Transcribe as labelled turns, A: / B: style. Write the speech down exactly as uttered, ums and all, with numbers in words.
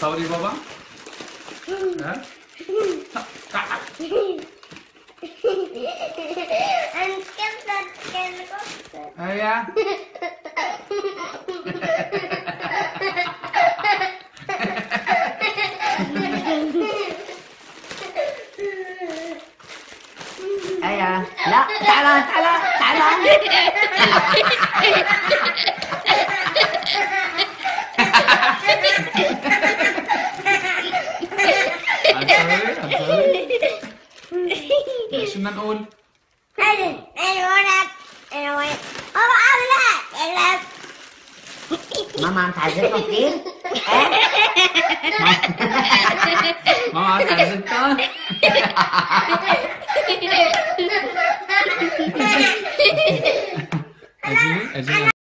A: تصوري بابا؟ ها؟ تعال.
B: انت كبدت كبدت.
A: هيا.
C: هيا لا تعال تعال تعال.
A: هنصوري هنصوري. ايش بدنا نقول؟
B: انا انا ولد انا ولد بابا اولاد.
C: ماما عم تعذبكم كثير؟
A: ماما عم تعذبكم؟ اجيني اجيني